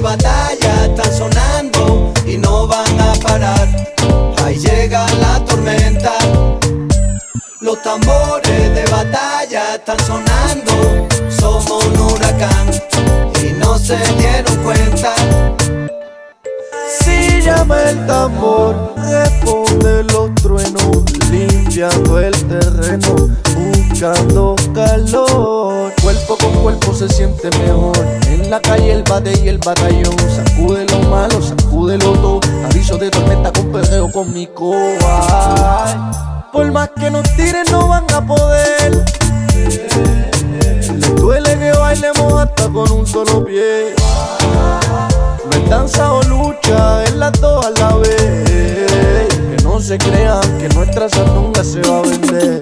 batalla están sonando y no van a parar. Ahí llega la tormenta. Los tambores de batalla están sonando. Somos un huracán y no se dieron cuenta. Si llama el tambor, responde los truenos, limpiando el terreno, buscando calor. Cuerpo con cuerpo se siente mejor. En la calle el bate y el batallón. Sacude lo malo, sacude lo todo. Aviso de tormenta con perreo con mi coa. Por más que nos tiren no van a poder. Les duele que bailemos hasta con un solo pie. No es danza o lucha, es las dos a la vez. Que no se crean que nuestra sandunga se va a vender.